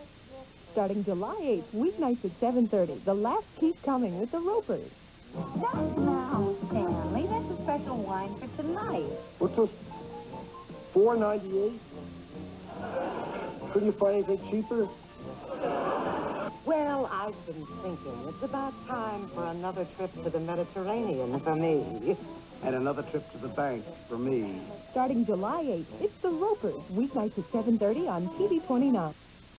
Starting July 8th, weeknights at 7:30. The laughs keep coming with the Ropers. Just now, Stanley. That's a special wine for tonight. What's this? $4.98? Couldn't you find anything cheaper? Well, I've been thinking it's about time for another trip to the Mediterranean for me. And another trip to the bank for me. Starting July 8th, it's the Ropers, weeknights at 7:30 on TV 29.